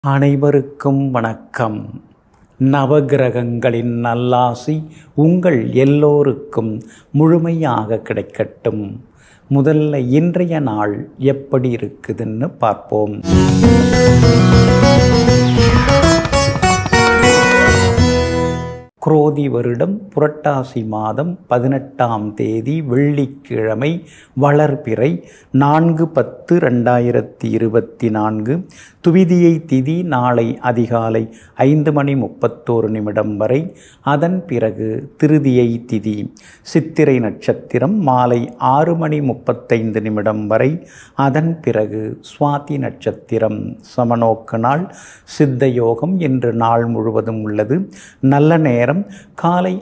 அனைவருக்கும் வணக்கம். நவகிரகங்களின் நல்லாசி உங்கள் எல்லோருக்கும் முழுமையாக கிடைக்கட்டும். முதல்ல இன்றைய நாள் எப்படி இருக்குதுன்னு பார்ப்போம். குரோதி வருடம் புரட்டாசி மாதம் 18ஆம் தேதி வெள்ளிக்கிழமை, வளர்பிறை 4/10/2024. துவிதியை திதி நாளை அதிகாலை 5:31 வரை. அதன் பிறகு திருதியை திதி. சித்திரை நட்சத்திரம் மாலை 6:35 வரை. அதன் பிறகு சுவாதி நட்சத்திரம். சமநோக்கு நாள். சித்த யோகம் என்று நாள் முழுவதும் உள்ளது. நல்ல நேரம் காலை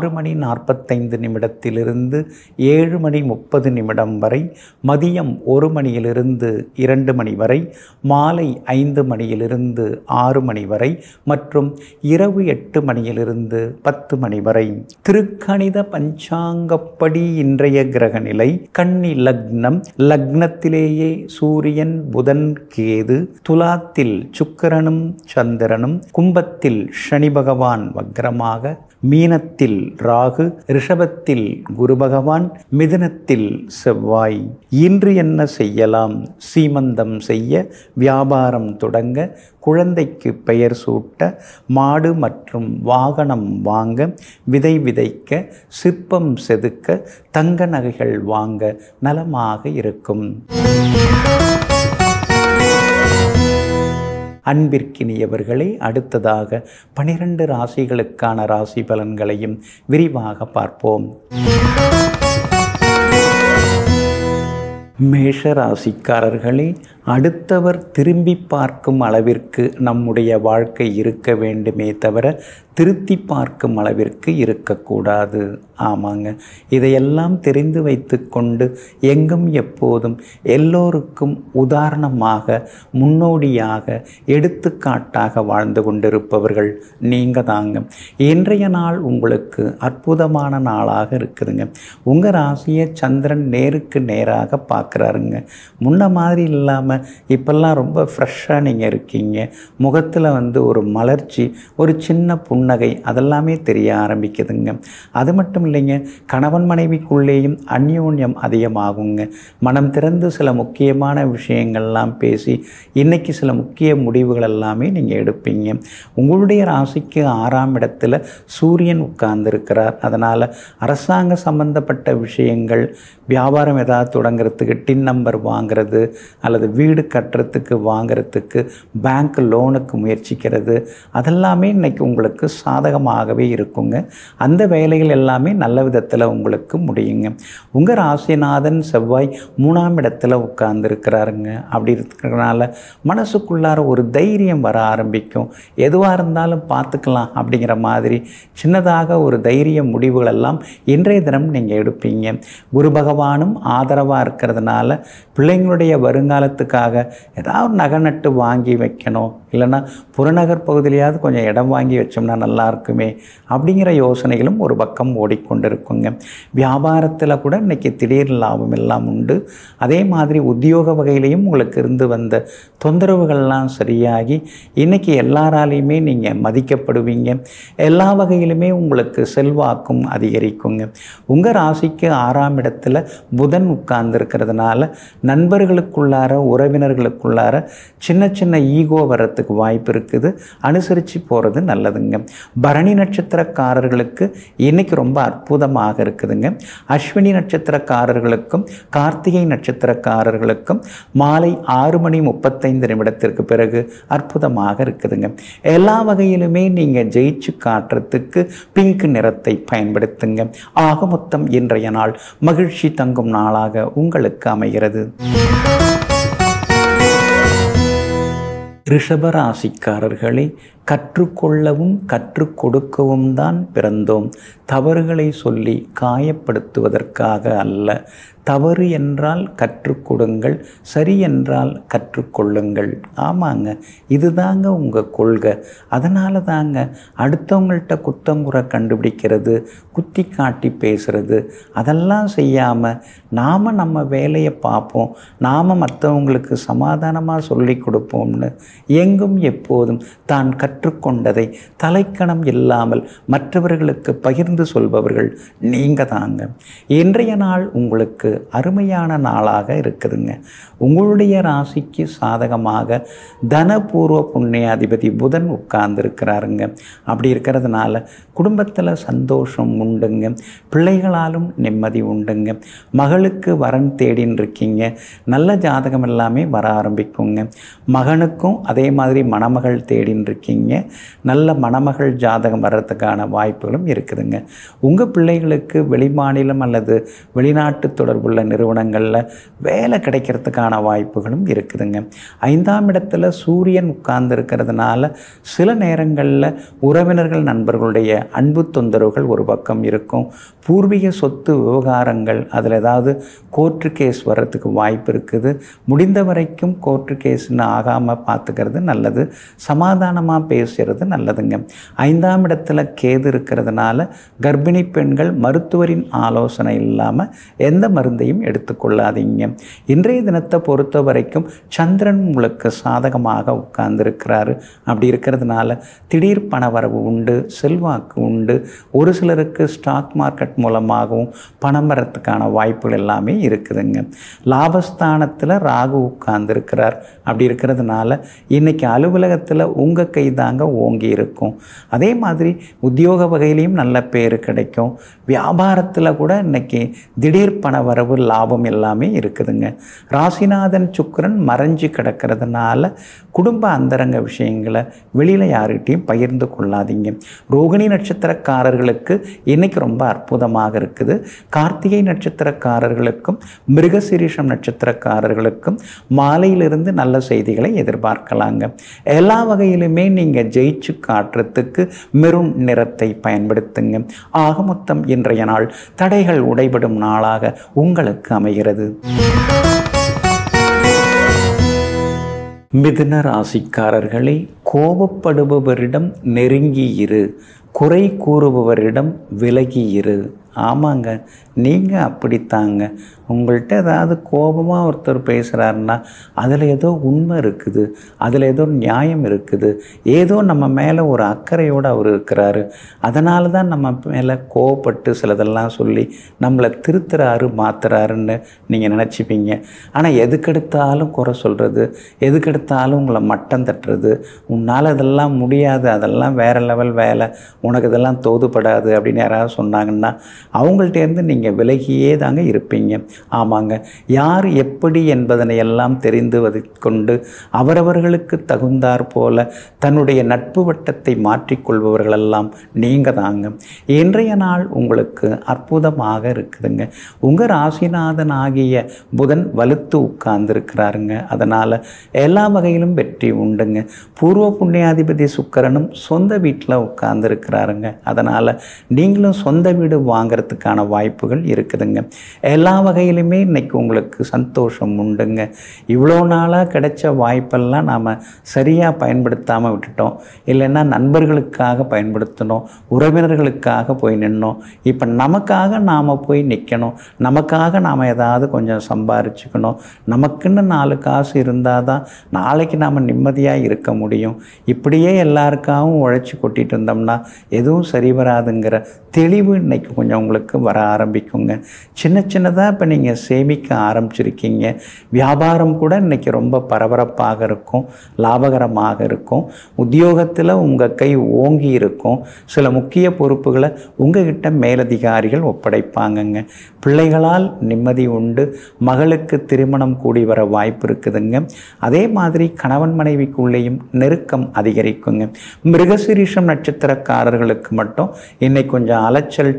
6:45 7:30 வரை. மதியம் 1 மணியிலிருந்து 2 மணி வரை. மாலை 5 மணியிலிருந்து 6 மணி வரை மற்றும் இரவு 8 மணியிலிருந்து 10 மணி வரை. திருக்கணித பஞ்சாங்கப்படி இன்றைய கிரக நிலை: கன்னி லக்னம். லக்னத்திலேயே சூரியன், புதன், கேது. துலாத்தில் சுக்கிரனும் சந்திரனும். கும்பத்தில் சனி பகவான் வக்ரமாக. மீனத்தில் ராகு. ரிஷபத்தில் குரு பகவான். மிதுனத்தில் செவ்வாய். இன்று என்ன செய்யலாம்? சீமந்தம் செய்ய, வியாபாரம் தொடங்க, குழந்தைக்கு பெயர் சூட்ட, மாடு மற்றும் வாகனம் வாங்க, விதை விதைக்க, சிற்பம் செதுக்க, தங்க நகைகள் வாங்க நலமாக இருக்கும். அன்பிற்கினியவர்களே, அடுத்ததாக 12 ராசிகளுக்கான ராசி பலன்களையும் விரிவாக பார்ப்போம். மேஷ ராசிக்காரர்களே, அடுத்தவர் திரும்பி பார்க்கும் அளவிற்கு நம்முடைய வாழ்க்கை இருக்க வேண்டுமே தவிர திருத்தி பார்க்கும் அளவிற்கு இருக்கக்கூடாது. ஆமாங்க, இதையெல்லாம் தெரிந்து வைத்து கொண்டு எங்கும் எப்போதும் எல்லோருக்கும் உதாரணமாக, முன்னோடியாக, எடுத்துக்காட்டாக வாழ்ந்து கொண்டிருப்பவர்கள் நீங்கள் தாங்க. இன்றைய நாள் உங்களுக்கு அற்புதமான நாளாக இருக்குதுங்க. உங்கள் ராசியை சந்திரன் நேருக்கு நேராக பார்க்குறாருங்க. முன்ன மாதிரி இல்லாமல் இப்பெல்லாம் ரொம்ப ஃப்ரெஷ்ஷாக நீங்கள் இருக்கீங்க. முகத்தில் ஒரு மலர்ச்சி, ஒரு சின்ன புன்னகை, அதெல்லாமே தெரிய ஆரம்பிக்குதுங்க. அது மட்டும் இல்லைங்க, கணவன் மனைவிக்குள்ளேயும் அந்யோன்யம் அதிகமாகுங்க. மனம் திறந்து சில முக்கியமான விஷயங்கள்லாம் பேசி இன்றைக்கி சில முக்கிய முடிவுகள் எல்லாமே நீங்கள் எடுப்பீங்க. உங்களுடைய ராசிக்கு 6ஆம் இடத்துல சூரியன் உட்கார்ந்துருக்கிறார். அதனால் அரசாங்க சம்பந்தப்பட்ட விஷயங்கள், வியாபாரம் ஏதாவது தொடங்கிறதுக்கு, டின் நம்பர் வாங்கிறது அல்லது வீடு கட்டுறதுக்கு வாங்கிறதுக்கு, பேங்க் லோனுக்கு முயற்சிக்கிறது, அதெல்லாமே இன்றைக்கி உங்களுக்கு சாதகமாகவே இருக்குங்க. அந்த வேலைகள் எல்லாமே நல்ல விதத்தில் உங்களுக்கு முடியுங்க. உங்கள் ராசிநாதன் செவ்வாய் 3ஆம் இடத்துல உட்கார்ந்துருக்கிறாருங்க. அப்படி இருக்கிறதுனால மனசுக்குள்ளார ஒரு தைரியம் வர ஆரம்பிக்கும். எதுவாக இருந்தாலும் பார்த்துக்கலாம் அப்படிங்கிற மாதிரி சின்னதாக ஒரு தைரிய முடிவுகள் எல்லாம் இன்றைய தினம் நீங்கள் எடுப்பீங்க. குரு பகவானும் ஆதரவாக இருக்கிறதுனால பிள்ளைங்களுடைய வருங்காலத்துக்காக ஏதாவது நகை நட்டு வாங்கி வைக்கணும், இல்லைன்னா புறநகர் பகுதியிலையாவது கொஞ்சம் இடம் வாங்கி வச்சோம்னா நல்லா இருக்குமே அப்படிங்கிற யோசனைகளும் ஒரு பக்கம் ஓடிக்கொண்டிருக்குங்க. வியாபாரத்தில் கூட இன்றைக்கி திடீர் லாபம் எல்லாம் உண்டு. அதே மாதிரி உத்தியோக வகையிலையும் உங்களுக்கு இருந்து வந்த தொந்தரவுகள்லாம் சரியாகி இன்றைக்கி எல்லாராலையுமே நீங்கள் மதிக்கப்படுவீங்க. எல்லா வகையிலுமே உங்களுக்கு செல்வாக்கும் அதிகரிக்குங்க. உங்கள் ராசிக்கு 6ஆம் இடத்துல புதன் உட்கார்ந்துருக்கிறதுனால நண்பர்களுக்குள்ளார, உறவினர்களுக்குள்ளார சின்ன சின்ன ஈகோ வர்றதுக்கு வாய்ப்பு இருக்குது. அனுசரித்து போகிறது நல்லதுங்க. பரணி நட்சத்திரக்காரர்களுக்கு இன்றைக்கி ரொம்ப அற்புதமாக இருக்குதுங்க. அஸ்வினி நட்சத்திரக்காரர்களுக்கும் கார்த்திகை நட்சத்திரக்காரர்களுக்கும் மாலை 6:35 பிறகு அற்புதமாக இருக்குதுங்க. எல்லா வகையிலுமே நீங்கள் ஜெயிச்சு காட்டுறதுக்கு பிங்க் நிறத்தை பயன்படுத்துங்க. ஆக மொத்தம் இன்றைய நாள் மகிழ்ச்சி தங்கும் நாளாக உங்களுக்கு அமைகிறது. ரிஷப ராசிக்காரர்களே, கற்றுக்கொள்ளவும் கற்றுக் கொடுக்கவும் தான் பிறந்தோம். தவறுகளை சொல்லி காயப்படுத்துவதற்காக அல்ல. தவறு என்றால் கற்றுக் கொடுங்கள், சரி என்றால் கற்றுக்கொள்ளுங்கள். ஆமாங்க, இதுதாங்க உங்கள் கொள்கை. அதனால தாங்க அடுத்தவங்கள்ட்ட குத்தங்குறை கண்டுபிடிக்கிறது, குத்தி காட்டி பேசுகிறது, அதெல்லாம் செய்யாமல் நாம் நம்ம வேலையை பார்ப்போம், நாம் மற்றவங்களுக்கு சமாதானமாக சொல்லி கொடுப்போம்னு எங்கும் எப்போதும் தான் கற்றுக்கொண்டதை தலைக்கணம் இல்லாமல் மற்றவர்களுக்கு பகிர்ந்து சொல்பவர்கள் நீங்கள் தாங்க. இன்றைய நாள் உங்களுக்கு அருமையான நாளாக இருக்குதுங்க. உங்களுடைய ராசிக்கு சாதகமாக தனபூர்வ புண்ணியாதிபதி புதன் உட்கார்ந்து இருக்கிறாருங்க. அப்படி இருக்கிறதுனால குடும்பத்தில் சந்தோஷம் உண்டுங்க, பிள்ளைகளாலும் நிம்மதி உண்டுங்க. மகளுக்கு வரன் தேடின்னு இருக்கீங்க, நல்ல ஜாதகம் எல்லாமே வர ஆரம்பிக்குங்க. மகனுக்கும் அதே மாதிரி மணமகள் தேடின்னு இருக்கீங்க, நல்ல மணமகள் ஜாதகம் வர்றதுக்கான வாய்ப்புகளும் இருக்குதுங்க. உங்கள் பிள்ளைகளுக்கு வெளிமாநிலம் அல்லது வெளிநாட்டு தொடர்புள்ள நிறுவனங்களில் வேலை கிடைக்கிறதுக்கான வாய்ப்புகளும் இருக்குதுங்க. 5ஆம் இடத்துல சூரியன் உட்கார்ந்து இருக்கிறதுனால சில நேரங்களில் உறவினர்கள் நண்பர்களுடைய அன்பு தொந்தரவுகள் ஒரு பக்கம் இருக்கும். பூர்வீக சொத்து விவகாரங்கள், அதில் ஏதாவது கோர்ட்டு கேஸ் வர்றதுக்கு வாய்ப்பு இருக்குது. முடிந்த வரைக்கும் கோர்ட்டு கேஸ்ன்னு ஆகாமல் பார்த்துக்கிறது நல்லது, சமாதானமாக பேசுகிறது நல்லதுங்க. 5ஆம் இடத்துல கேது இருக்கிறதுனால கர்ப்பிணி பெண்கள் மருத்துவரின் ஆலோசனை இல்லாமல் எந்த மருந்தையும் எடுத்துக்கொள்ளாதீங்க. இன்றைய தினத்தை பொறுத்த வரைக்கும் சந்திரன் உங்களுக்கு சாதகமாக உட்கார்ந்துருக்கிறாரு. அப்படி இருக்கிறதுனால திடீர் பணவரவு உண்டு, செல்வாக்கு உண்டு. ஒரு சிலருக்கு ஸ்டாக் மார்க்கெட் மூலமாகவும் பணம் வரத்துக்கான வாய்ப்புகள் எல்லாமே இருக்குதுங்க. லாபஸ்தானத்தில் ராகு உட்கார்ந்துருக்கிறார். அப்படி இருக்கிறதுனால இன்றைக்கி அலுவலகத்தில் உங்கள் கை தாங்க ஓங்கி இருக்கும். அதே மாதிரி உத்தியோக வகையிலையும் நல்ல பேர் கிடைக்கும். வியாபாரத்தில் கூட இன்றைக்கி திடீர் பண வரவு லாபம் எல்லாமே இருக்குதுங்க. ராசிநாதன் சுக்கிரன் மறைஞ்சு கிடக்கிறதுனால குடும்ப அந்தரங்க விஷயங்களை வெளியில் யார்கிட்டையும் பகிர்ந்து கொள்ளாதீங்க. ரோகிணி நட்சத்திரக்காரர்களுக்கு இன்றைக்கி ரொம்ப அற்புதமாக இருக்குது. கார்த்திகை நட்சத்திரக்காரர்களுக்கும் மிருகசீரிஷம் நட்சத்திரக்காரர்களுக்கும் மாலையிலிருந்து நல்ல செய்திகளை எதிர்பார்க்கலாங்க. எல்லா வகையிலுமே நீங்கள் ஜெயிச்சு காட்டுறதுக்கு மெரூன் நிறத்தை பயன்படுத்துங்க. ஆக மொத்தம் இன்றைய நாள் தடைகள் உடைபடும் நாளாக உங்களுக்கு அமைகிறது. மிதுன ராசிக்காரர்களே, கோபப்படுபவரிடம் நெருங்கி இரு, குறை கூறுபவரிடம் விலகி இரு. ஆமாங்க, நீங்கள் அப்படித்தாங்க. உங்கள்கிட்ட ஏதாவது கோபமாக ஒருத்தர் பேசுகிறாருன்னா அதில் ஏதோ உண்மை இருக்குது, அதில் ஏதோ நியாயம் இருக்குது, ஏதோ நம்ம மேலே ஒரு அக்கறையோடு அவர் இருக்கிறாரு. அதனால தான் நம்ம மேலே கோபப்பட்டு சிலதெல்லாம் சொல்லி நம்மளை திருத்துறாரு, மாத்துறாருன்னு நீங்கள் நினச்சிப்பீங்க. ஆனால் எதுக்கெடுத்தாலும் குறை சொல்கிறது, எதுக்கெடுத்தாலும் உங்களை மட்டம் தட்டுறது, உன்னால் இதெல்லாம் முடியாது, அதெல்லாம் வேறு லெவல் வேலை, உனக்கு இதெல்லாம் தோதுப்படாது அப்படின்னு யாராவது சொன்னாங்கன்னா அவங்கள்ட்டேருந்து நீங்கள் விலகியே தாங்க இருப்பீங்க. ஆமாங்க, யார் எப்படி என்பதனை எல்லாம் தெரிந்து கொண்டு அவரவர்களுக்கு தகுந்தாற் போல தன்னுடைய நட்பு வட்டத்தை மாற்றிக்கொள்பவர்களெல்லாம் நீங்கள் தாங்க. இன்றைய நாள் உங்களுக்கு அற்புதமாக இருக்குதுங்க. உங்கள் ராசிநாதன் ஆகிய புதன் வலுத்து உட்கார்ந்துருக்கிறாருங்க. அதனால் எல்லா வகையிலும் வெற்றி உண்டுங்க. பூர்வ புண்ணியாதிபதி சுக்கிரனும் சொந்த வீட்டில் உட்கார்ந்துருக்கிறாருங்க. அதனால் நீங்களும் சொந்த வீடு வாங்கிறதுக்கான வாய்ப்புகள் இருக்குதுங்க. எல்லா வகையிலுமே இன்னைக்கு உங்களுக்கு சந்தோஷம் உண்டுங்க. இவ்வளோ நாளாக கிடைச்ச வாய்ப்பெல்லாம் நாம் சரியாக பயன்படுத்தாமல் விட்டுட்டோம். இல்லைன்னா நண்பர்களுக்காக பயன்படுத்தணும், உறவினர்களுக்காக போய் நின்னோம். இப்போ நமக்காக நாம் போய் நிற்கணும், நமக்காக நாம் ஏதாவது கொஞ்சம் சம்பாரிச்சுக்கணும். நமக்குன்னு 4 காசு இருந்தால் தான் நாளைக்கு நாம் நிம்மதியாக இருக்க முடியும். இப்படியே எல்லாருக்காகவும் உழைச்சி கொட்டிட்டு இருந்தோம்னா எதுவும் சரி வராதுங்கிற தெளிவு இன்னைக்கு கொஞ்சம் உங்களுக்கு வர ஆரம்பிக்குங்க. சின்ன சின்னதாக இப்போ நீங்கள் சேமிக்க ஆரம்பிச்சிருக்கீங்க. வியாபாரம் கூட இன்றைக்கி ரொம்ப பரபரப்பாக இருக்கும், லாபகரமாக இருக்கும். உத்தியோகத்தில் உங்கள் கை ஓங்கி இருக்கும். சில முக்கிய பொறுப்புகளை உங்ககிட்ட மேலதிகாரிகள் ஒப்படைப்பாங்கங்க. பிள்ளைகளால் நிம்மதி உண்டு. மகளுக்கு திருமணம் கூடி வர வாய்ப்பு இருக்குதுங்க. அதே மாதிரி கணவன் மனைவிக்குள்ளேயும் நெருக்கம் அதிகரிக்குங்க. மிருகசீரிஷம் நட்சத்திரக்காரர்களுக்கு மட்டும் இன்னைக்கு கொஞ்சம் அலைச்சல், டென்ஷன்லாம்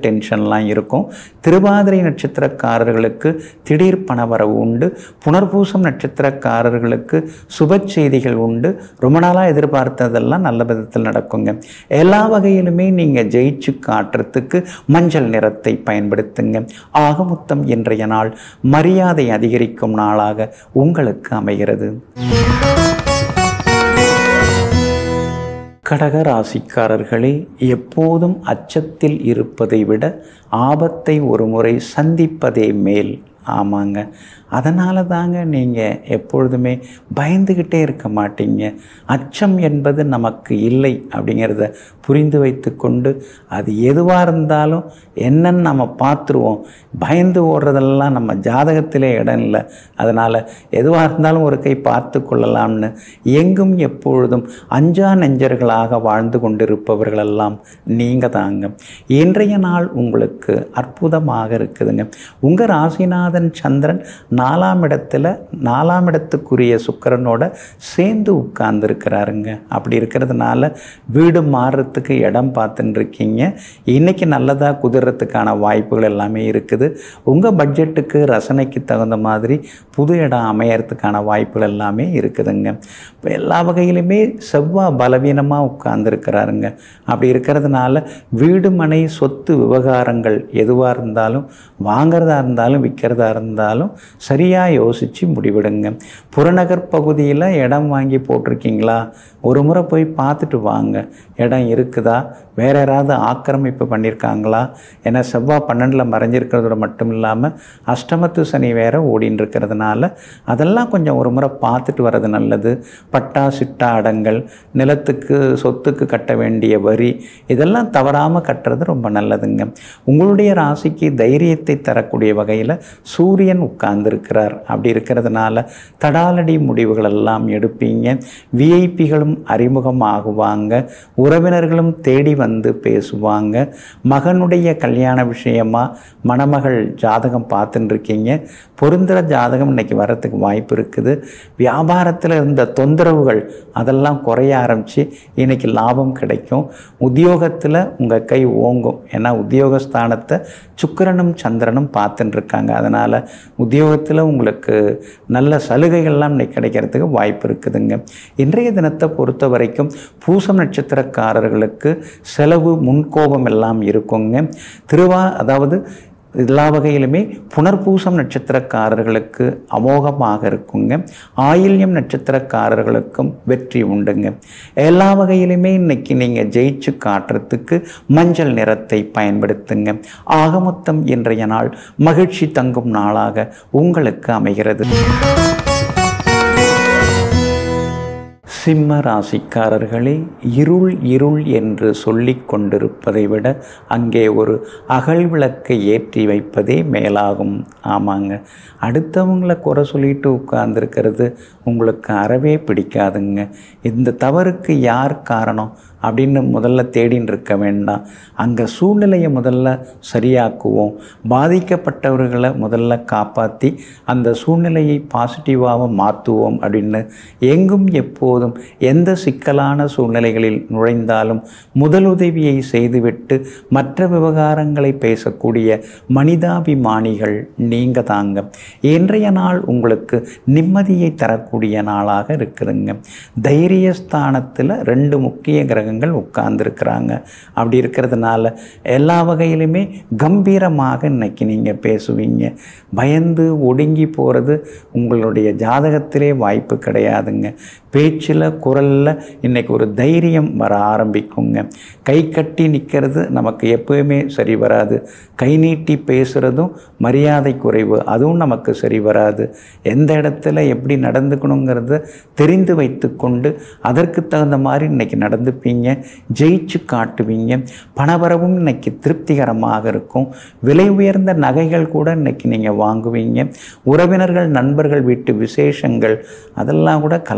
சந்தோஷம்லாம் இருக்கும். திருவாதிரை நட்சத்திரக்காரர்களுக்கு திடீர் பணவரவு உண்டு. புனர்பூசம் நட்சத்திரக்காரர்களுக்கு சுப செய்திகள் உண்டு. ரொம்ப நாளாக எதிர்பார்த்ததெல்லாம் நல்ல விதத்தில் நடக்குங்க. எல்லா வகையிலுமே நீங்கள் ஜெயிச்சு காட்டுறதுக்கு மஞ்சள் நிறத்தை பயன்படுத்துங்க. ஆக மொத்தம் இன்றைய நாள் மரியாதை அதிகரிக்கும் நாளாக உங்களுக்கு அமைகிறது. கடக ராசிக்காரர்களே, எப்போதும் அச்சத்தில் இருப்பதை விட ஆபத்தை ஒரு முறை சந்திப்பதே மேல். ஆமாங்க, அதனால தாங்க நீங்கள் எப்பொழுதுமே பயந்துக்கிட்டே இருக்க மாட்டீங்க. அச்சம் என்பது நமக்கு இல்லை அப்படிங்கிறத புரிந்து வைத்து கொண்டு அது எதுவாக இருந்தாலும் என்னன்னு நம்ம பார்த்துருவோம். பயந்து ஓடுறதெல்லாம் நம்ம ஜாதகத்திலே இடம் இல்லை. அதனால் எதுவாக இருந்தாலும் ஒரு கை பார்த்து கொள்ளலாம்னு எங்கும் எப்பொழுதும் அஞ்சா நெஞ்சர்களாக வாழ்ந்து கொண்டிருப்பவர்களெல்லாம் நீங்கள் தாங்க. இன்றைய நாள் உங்களுக்கு அற்புதமாக இருக்குதுங்க. உங்கள் ராசிநாதன் சந்திரன் 4ஆம் இடத்துல 4ஆம் இடத்துக்குரிய சுக்கிரனோட சேர்ந்து உட்கார்ந்துருக்கிறாருங்க. அப்படி இருக்கிறதுனால வீடு மாறுறதுக்கு இடம் பார்த்துட்டு இருக்கீங்க. இன்றைக்கி நல்லதாக குதிரத்துக்கான வாய்ப்புகள் எல்லாமே இருக்குது. உங்கள் பட்ஜெட்டுக்கு ரசனைக்கு தகுந்த மாதிரி புது இடம் அமையறதுக்கான வாய்ப்புகள் எல்லாமே இருக்குதுங்க. இப்போ எல்லா வகையிலுமே செவ்வாய் பலவீனமாக உட்கார்ந்துருக்கிறாருங்க. அப்படி இருக்கிறதுனால வீடு மனை சொத்து விவகாரங்கள் எதுவாக இருந்தாலும் வாங்கிறதா இருந்தாலும் விற்கிறதா இருந்தாலும் சரியாக யோசித்து முடிவிடுங்க. புறநகர் பகுதியில் இடம் வாங்கி போட்டிருக்கீங்களா, ஒரு முறை போய் பார்த்துட்டு வாங்க. இடம் இருக்குதா, வேறு யாராவது ஆக்கிரமிப்பு பண்ணியிருக்காங்களா? ஏன்னா செவ்வாய் 12ல் மறைஞ்சிருக்கிறதோட மட்டும் இல்லாமல் அஷ்டமத்து சனி வேறு ஓடின்னு இருக்கிறதுனால அதெல்லாம் கொஞ்சம் ஒரு முறை பார்த்துட்டு வர்றது நல்லது. பட்டா சிட்டா அடங்கல், நிலத்துக்கு சொத்துக்கு கட்ட வேண்டிய வரி, இதெல்லாம் தவறாமல் கட்டுறது ரொம்ப நல்லதுங்க. உங்களுடைய ராசிக்கு தைரியத்தை தரக்கூடிய வகையில் சூரியன் உட்கார்ந்துருக்கிறார். அப்படி இருக்கிறதுனால தடாலடி முடிவுகள் எல்லாம் எடுப்பீங்க. விஐபிகளும் அறிமுகம் ஆகுவாங்க. உறவினர்களும் தேடி வந்து பேசுவாங்க. மகனுடைய கல்யாண விஷயமாக மணமகள் ஜாதகம் பார்த்துட்டு இருக்கீங்க. பொருந்துகிற ஜாதகம் இன்றைக்கி வரத்துக்கு வாய்ப்பு இருக்குது. வியாபாரத்தில் இருந்த தொந்தரவுகள் அதெல்லாம் குறைய ஆரம்பித்து இன்றைக்கி லாபம் கிடைக்கும். உத்தியோகத்தில் உங்கள் கை ஓங்கும். ஏன்னா உத்தியோகஸ்தானத்தை சுக்கிரனும் சந்திரனும் பார்த்துட்டு இருக்காங்க. அதனால் உத்தியோகத்தில் உங்களுக்கு நல்ல சலுகைகள்லாம் இன்றைக்கி கிடைக்கிறதுக்கு வாய்ப்பு இருக்குதுங்க. இன்றைய தினத்தை பொறுத்த வரைக்கும் பூசம் நட்சத்திரக்காரர்களுக்கு செலவு முன்கோபம் எல்லாம் இருக்குங்க. அதாவது எல்லா வகையிலுமே புனர்பூசம் நட்சத்திரக்காரர்களுக்கு அமோகமாக இருக்குங்க. ஆயில்யம் நட்சத்திரக்காரர்களுக்கும் வெற்றி உண்டுங்க. எல்லா வகையிலுமே இன்னைக்கு நீங்கள் ஜெயிச்சு காட்டுறதுக்கு மஞ்சள் நிறத்தை பயன்படுத்துங்க. ஆக மொத்தம் இன்றைய நாள் மகிழ்ச்சி தங்கும் நாளாக உங்களுக்கு அமைகிறது. சிம்ம ராசிக்காரர்களே, இருள் இருள் என்று சொல்லி கொண்டிருப்பதை விட அங்கே ஒரு அகல் விளக்கை ஏற்றி வைப்பதே மேலாகும். ஆமாங்க, அடுத்தவங்களை குறை சொல்லிட்டு உட்கார்ந்துருக்கிறது உங்களுக்கு அறவே பிடிக்காதுங்க. இந்த தவறுக்கு யார் காரணம் அப்படின்னு முதல்ல தேடின்னு இருக்க வேண்டாம். அங்கே சூழ்நிலையை முதல்ல சரியாக்குவோம். பாதிக்கப்பட்டவர்களை முதல்ல காப்பாற்றி அந்த சூழ்நிலையை பாசிட்டிவாக மாற்றுவோம் அப்படின்னு எங்கும் எப்போதும் எந்த சிக்கலான சூழ்நிலைகளில் நுழைந்தாலும் முதலுதவியை செய்துவிட்டு மற்ற விவகாரங்களை பேசக்கூடிய மனிதாபிமானிகள் நீங்க தாங்க. இன்றைய நாள் உங்களுக்கு நிம்மதியை தரக்கூடிய நாளாக இருக்குதுங்க. தைரியஸ்தானத்தில் 2 முக்கிய கிரகங்கள் உட்கார்ந்துருக்கிறாங்க. அப்படி இருக்கிறதுனால எல்லா வகையிலுமே கம்பீரமாக இன்னைக்கு நீங்கள் பேசுவீங்க. பயந்து ஒடுங்கி போகிறது உங்களுடைய ஜாதகத்திலே வாய்ப்பு கிடையாதுங்க. பேச்சில் குரலில் இன்றைக்கி ஒரு தைரியம் வர ஆரம்பிக்குங்க. கை கட்டி நிற்கிறது நமக்கு எப்போவுமே சரி வராது. கை நீட்டி பேசுகிறதும் மரியாதை குறைவு, அதுவும் நமக்கு சரி வராது. எந்த இடத்துல எப்படி நடந்துக்கணுங்கிறத தெரிந்து வைத்து கொண்டு அதற்கு தகுந்த மாதிரி இன்றைக்கி நடந்துப்பீங்க. ஜெயிச்சு காட்டுவீங்க. பணவரவும் இன்றைக்கி திருப்திகரமாக இருக்கும். விலை உயர்ந்த நகைகள் கூட இன்றைக்கி நீங்கள் வாங்குவீங்க. உறவினர்கள் நண்பர்கள் வீட்டு விசேஷங்கள் அதெல்லாம் கூட கலந்துப்பீங்க.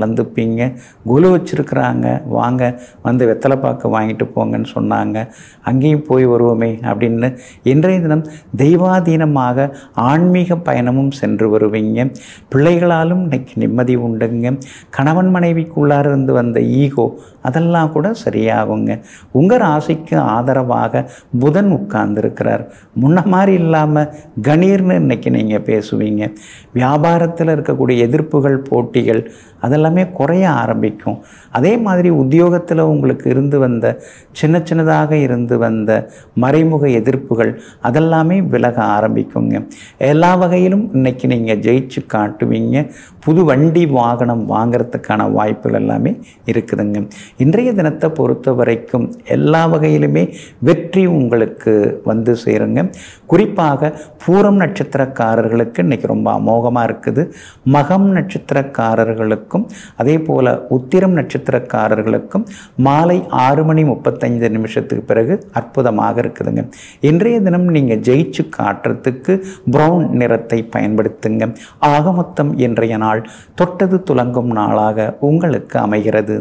கேள்விப்பட்டிருப்பீங்க. குலு வச்சுருக்குறாங்க, வாங்க வந்து வெத்தலை பாக்கு வாங்கிட்டு போங்கன்னு சொன்னாங்க, அங்கேயும் போய் வருவோமே அப்படின்னு இன்றைய தினம் தெய்வாதீனமாக ஆன்மீக பயணமும் சென்று வருவீங்க. பிள்ளைகளாலும் இன்னைக்கு நிம்மதி உண்டுங்க. கணவன் மனைவிக்குள்ளார இருந்து வந்த ஈகோ அதெல்லாம் கூட சரியாகுங்க. உங்கள் ராசிக்கு ஆதரவாக புதன் உட்கார்ந்துருக்கிறார். முன்ன மாதிரி இல்லாமல் கணீர்னு இன்னைக்கு நீங்கள் பேசுவீங்க. வியாபாரத்தில் இருக்கக்கூடிய எதிர்ப்புகள், போட்டிகள் அதெல்லாமே குறைய ஆரம்பிக்கும். அதே மாதிரி உத்தியோகத்தில் உங்களுக்கு இருந்து வந்த சின்னதாக இருந்து வந்த மறைமுக எதிர்ப்புகள் அதெல்லாமே விலக ஆரம்பிக்குங்க. எல்லா வகையிலும் இன்னைக்கு நீங்கள் ஜெயிச்சு காட்டுவீங்க. புது வண்டி வாகனம் வாங்கிறதுக்கான வாய்ப்புகள் எல்லாமே இருக்குதுங்க. இன்றைய தினத்தை பொறுத்த வரைக்கும் எல்லா வகையிலுமே வெற்றி உங்களுக்கு வந்து சேருங்க. குறிப்பாக பூரம் நட்சத்திரக்காரர்களுக்கு இன்னைக்கு ரொம்ப அமோகமாக இருக்குது. மகம் நட்சத்திரக்காரர்களுக்கும் அதே போல் உத்திரம் நட்சத்திரக்காரர்களுக்கும் மாலை 6:35 பிறகு அற்புதமாக இருக்குதுங்க. இன்றைய தினம் நீங்கள் ஜெயிச்சு காட்டுறதுக்கு பிரவுன் நிறத்தை பயன்படுத்துங்க. ஆக மொத்தம் இன்றைய நாள் தொட்டது துலங்கும் நாளாக உங்களுக்கு அமைகிறது.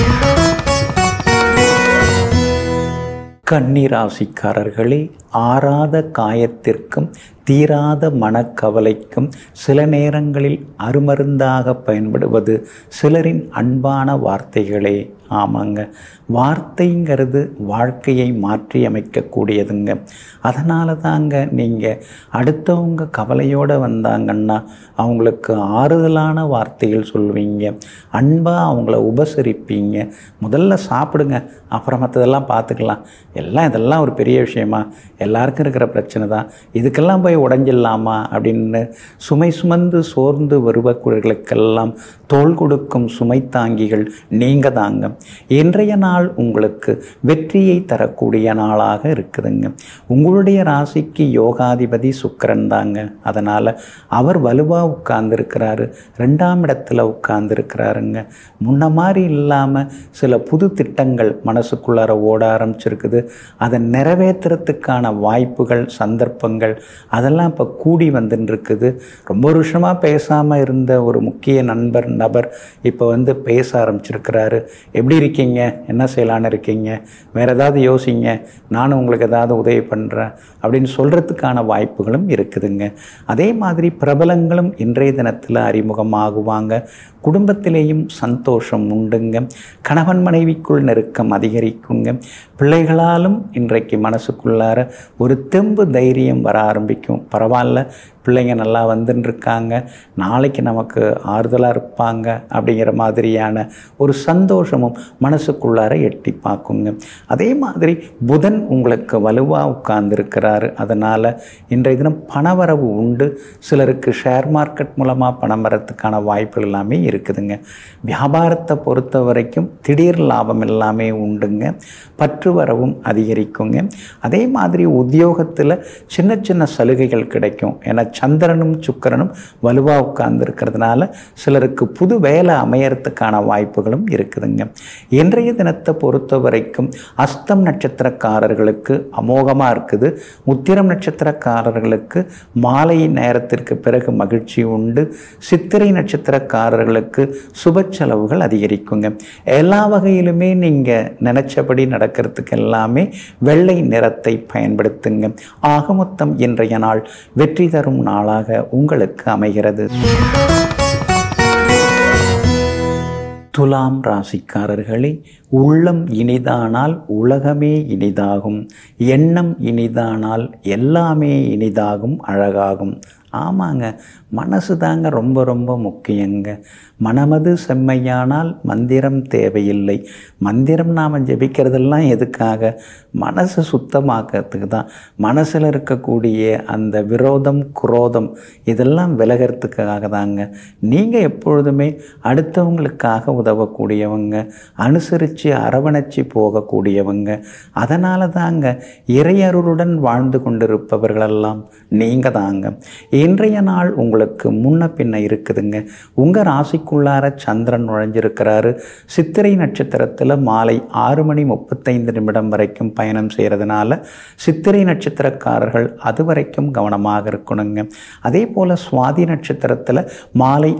கன்னி ராசிக்காரர்களே, ஆறாத காயத்திற்கும் தீராத மனக்கவலைக்கும் சில நேரங்களில் அருமருந்தாக பயன்படுவது சிலரின் அன்பான வார்த்தைகளே. ஆமாங்க, வார்த்தைங்கிறது வாழ்க்கையை மாற்றி அமைக்கக்கூடியதுங்க. அதனால தாங்க நீங்கள் அடுத்தவங்க கவலையோடு வந்தாங்கன்னா அவங்களுக்கு ஆறுதலான வார்த்தைகள் சொல்வீங்க, அன்பாக அவங்கள உபசரிப்பீங்க. முதல்ல சாப்பிடுங்க, அப்புறம் மற்றதெல்லாம் பார்த்துக்கலாம், இதெல்லாம் ஒரு பெரிய விஷயமா, எல்லாருக்கும் இருக்கிற பிரச்சனை தான், இதுக்கெல்லாம் போய் உடஞ்சிடலாமா அப்படின்னு சுமை சுமந்து சோர்ந்து வருபவர்களுக்கெல்லாம் தோள் கொடுக்கும் சுமை தாங்கிகள் நீங்கள் தாங்க. இன்றைய நாள் உங்களுக்கு வெற்றியை தரக்கூடிய நாளாக இருக்குதுங்க. உங்களுடைய ராசிக்கு யோகாதிபதி சுக்கிரன் தாங்க. அதனால் அவர் வலுவாக உட்கார்ந்துருக்கிறாரு, 2ஆம் இடத்துல உட்கார்ந்துருக்கிறாருங்க. முன்ன மாதிரி இல்லாமல் சில புது திட்டங்கள் மனசுக்குள்ளார ஓட ஆரம்பிச்சிருக்குது. அதை நிறைவேற்றுறதுக்கான வாய்ப்புகள், சந்தர்ப்பங்கள் அதெல்லாம் இப்போ கூடி வந்துன்னு இருக்குது. ரொம்ப வருஷமாக பேசாமல் இருந்த ஒரு முக்கிய நபர் இப்போ வந்து பேச ஆரம்பிச்சிருக்கிறாரு. எப்படி இருக்கீங்க, என்ன செய்யலான்னு இருக்கீங்க, வேறு ஏதாவது யோசிங்க, நானும் உங்களுக்கு ஏதாவது உதவி பண்ணுறேன் அப்படின்னு சொல்கிறதுக்கான வாய்ப்புகளும் இருக்குதுங்க. அதே மாதிரி பிரபலங்களும் இன்றைய தினத்தில் அறிமுகமாகுவாங்க. குடும்பத்திலேயும் சந்தோஷம் உண்டுங்க. கணவன் மனைவிக்குள் நெருக்கம் அதிகரிக்குங்க. பிள்ளைகளாலும் இன்றைக்கு மனசுக்குள்ளார ஒரு தெம்பு தைரியம் வர ஆரம்பிக்கும். பரவாயில்ல, பிள்ளைங்க நல்லா வந்துட்டுருக்காங்க, நாளைக்கு நமக்கு ஆறுதலாக இருப்பாங்க அப்படிங்கிற மாதிரியான ஒரு சந்தோஷமும் மனசுக்குள்ளார எட்டி பார்க்குங்க. அதே மாதிரி புதன் உங்களுக்கு வலுவாக உட்கார்ந்துருக்கிறாரு. அதனால் இன்றைய தினம் பணவரவு உண்டு. சிலருக்கு ஷேர் மார்க்கெட் மூலமாக பணம் வரத்துக்கான வாய்ப்புகள் எல்லாமே இருக்குதுங்க. வியாபாரத்தை பொறுத்த வரைக்கும் திடீர் லாபம் எல்லாமே உண்டுங்க. பற்று வரவும் அதிகரிக்குங்க. அதே மாதிரி உத்தியோகத்தில் சின்ன சலுகைகள் கிடைக்கும். ஏன்னா சந்திரனும் சுக்கிரனும் வலுவாக உட்கார்ந்து இருக்கிறதுனால சிலருக்கு புது வேலை அமையறதுக்கான வாய்ப்புகளும் இருக்குதுங்க. இன்றைய தினத்தை பொறுத்த வரைக்கும் அஸ்தம் நட்சத்திரக்காரர்களுக்கு அமோகமாக இருக்குது. உத்திரம் நட்சத்திரக்காரர்களுக்கு மாலை நேரத்திற்கு பிறகு மகிழ்ச்சி உண்டு. சித்திரை நட்சத்திரக்காரர்களுக்கு சுப செலவுகள் அதிகரிக்குங்க. எல்லா வகையிலுமே நீங்கள் நினைச்சபடி நடக்கிறதுக்கு எல்லாமே வெள்ளை நிறத்தை பயன்படுத்துங்க. ஆக மொத்தம் இன்றைய நாள் வெற்றி தரும் நாளாக உங்களுக்கு அமைகிறது. துலாம் ராசிக்காரர்களே, உள்ளம் இனிதானால் உலகமே இனிதாகும், எண்ணம் இனிதானால் எல்லாமே இனிதாகும், அழகாகும். ஆமாங்க, மனசு தாங்க ரொம்ப ரொம்ப முக்கியங்க. மனமது செம்மையானால் மந்திரம் தேவையில்லை. மந்திரம் நாம் ஜெபிக்கிறதெல்லாம் எதுக்காக? மனசை சுத்தமாக்கிறதுக்கு தான். மனசில் இருக்கக்கூடிய அந்த விரோதம், குரோதம் இதெல்லாம் விலகிறதுக்காக தாங்க. நீங்கள் எப்பொழுதுமே அடுத்தவங்களுக்காக உதவக்கூடியவங்க, அனுசரித்து பிடிச்சி அரவணைச்சி போகக்கூடியவங்க. அதனால தாங்க இறையருளுடன் வாழ்ந்து கொண்டிருப்பவர்களெல்லாம் நீங்கள் தாங்க. இன்றைய நாள் உங்களுக்கு முன்ன பின்ன இருக்குதுங்க. உங்கள் ராசிக்குள்ளார சந்திரன் நுழைஞ்சிருக்கிறாரு. சித்திரை நட்சத்திரத்தில் மாலை 6:35 வரைக்கும் பயணம் செய்கிறதுனால சித்திரை நட்சத்திரக்காரர்கள் அது வரைக்கும் கவனமாக இருக்கணுங்க. அதே போல் சுவாதி நட்சத்திரத்தில் மாலை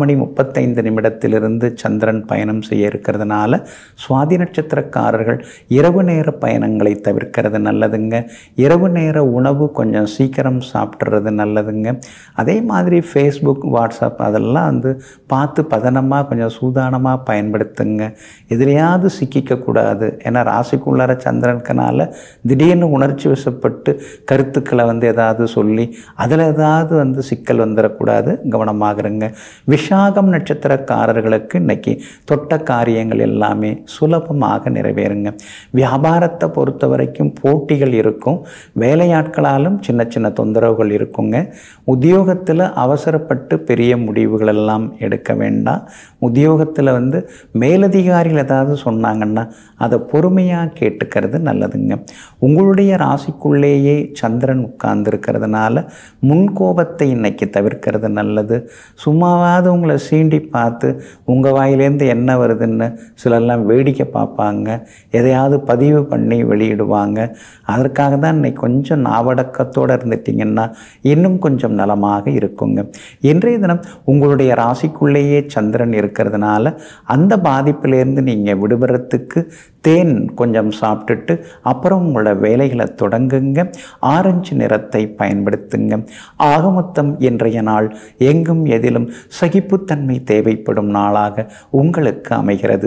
6:35 சந்திரன் பயணம் செய்ய இருக்கிறதுனால சுவாதி நட்சத்திரக்காரர்கள் இரவு நேர பயணங்களை தவிர்க்கிறது நல்லதுங்க. இரவு நேர உணவு கொஞ்சம் சீக்கிரம் சாப்பிட்றது நல்லதுங்க. அதே மாதிரி ஃபேஸ்புக், வாட்ஸ்அப் அதெல்லாம் பார்த்து பதனமாக கொஞ்சம் சூதானமாக பயன்படுத்துங்க. எதிலையாவது சிக்கிக்கக்கூடாது. ஏன்னா ராசிக்குள்ளார சந்திரனுக்கனால திடீர்னு உணர்ச்சி வசப்பட்டு கருத்துக்களை ஏதாவது சொல்லி அதில் ஏதாவது சிக்கல் வந்துடக்கூடாது. கவனமாக இருங்க. விஷாகம் நட்சத்திரக்காரர்களுக்கு இன்னைக்கு தொட்ட காரியங்கள் எல்லாமே சுலபமாக நிறைவேறுங்க. வியாபாரத்தை பொறுத்த வரைக்கும் போட்டிகள் இருக்கும். வேலையாட்களாலும் சின்ன சின்ன தொந்தரவுகள் இருக்குங்க. உத்தியோகத்தில் அவசரப்பட்டு பெரிய முடிவுகள் எல்லாம் எடுக்க வேண்டாம். உத்தியோகத்தில் மேலதிகாரிகள் ஏதாவது சொன்னாங்கன்னா அதை பொறுமையாக கேட்டுக்கிறது நல்லதுங்க. உங்களுடைய ராசிக்குள்ளேயே சந்திரன் உட்கார்ந்து இருக்கிறதுனால முன்கோபத்தை இன்னைக்கு தவிர்க்கிறது நல்லது. சும்மாவாவது உங்களை சீண்டி பார்த்து உங்கள் வாயிலேருந்து என்ன வருதுன்னு சிலர்லாம் வேடிக்கை பார்ப்பாங்க. எதையாவது பதிவு பண்ணி வெளியிடுவாங்க. அதற்காக தான் இன்னைக்கு கொஞ்சம் நாவடக்கத்தோடு இருந்துட்டிங்கன்னா இன்னும் கொஞ்சம் நலமாக இருக்குங்க. இன்றைய தினம் உங்களுடைய ராசிக்குள்ளேயே சந்திரன் இருக்கிறதுனால அந்த பாதிப்பிலேருந்து நீங்கள் விடுபடுறதுக்கு தேன் கொஞ்சம் சாப்பிட்டுட்டு அப்புறம் உங்களோட வேலைகளை தொடங்குங்க. ஆரஞ்சு நிறத்தை பயன்படுத்துங்க. ஆக மொத்தம் இன்றைய நாள் எங்கும் எதிலும் சகிப்புத்தன்மை தேவைப்படும் நாளாக உங்களுக்கு அமைகிறது.